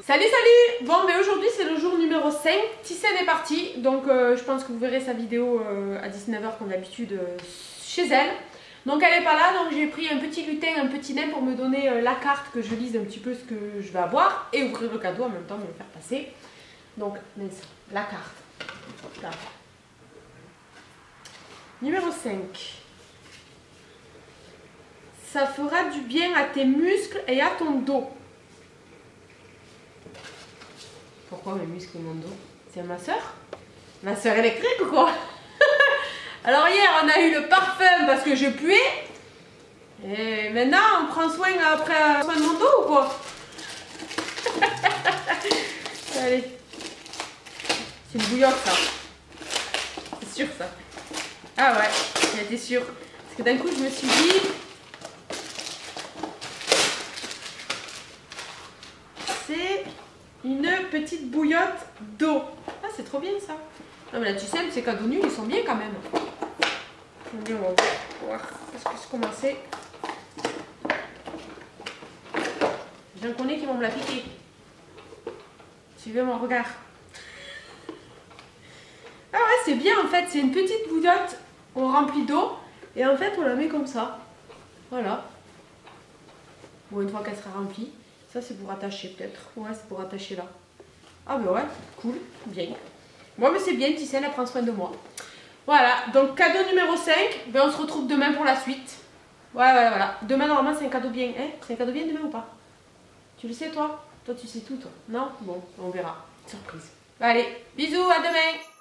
Salut salut. Bon mais aujourd'hui c'est le jour numéro 5, Thyssen est partie, donc je pense que vous verrez sa vidéo à 19 h comme d'habitude chez elle. Donc elle n'est pas là, donc j'ai pris un petit lutin, un petit nain pour me donner la carte, que je lise un petit peu ce que je vais avoir et ouvrir le cadeau en même temps, me le faire passer. Donc la carte. Là. Numéro 5. Ça fera du bien à tes muscles et à ton dos. Pourquoi mes muscles et mon dos? C'est ma soeur? Ma soeur électrique ou quoi? Alors hier on a eu le parfum parce que je puais. Et maintenant on prend soin de mon dos ou quoi? Allez. C'est une bouillotte ça. C'est sûr ça. Ah ouais, j'étais sûre. Parce que d'un coup je me suis dit... C'est une petite bouillotte d'eau. Ah c'est trop bien ça. Non mais la Thyssen, ces cadeaux nuls, ils sont bien quand même. On va voir. Est-ce que c'est commencé? J'en connais qui vont me la piquer. Suivez mon regard. Ah ouais, c'est bien en fait. C'est une petite bouillotte. On remplit d'eau. Et en fait, on la met comme ça. Voilà. Bon, une fois qu'elle sera remplie. Ça, c'est pour attacher peut-être. Ouais, c'est pour attacher là. Ah ben ouais, cool. Bien. Moi, mais c'est bien. Thyssen, elle prend soin de moi. Voilà. Donc, cadeau numéro 5. Ben, on se retrouve demain pour la suite. Ouais, voilà. Demain, normalement, c'est un cadeau bien. Hein, c'est un cadeau bien demain ou pas? Tu le sais, toi? Toi, tu sais tout, toi? Non? Bon, on verra. Surprise. Allez, bisous, à demain!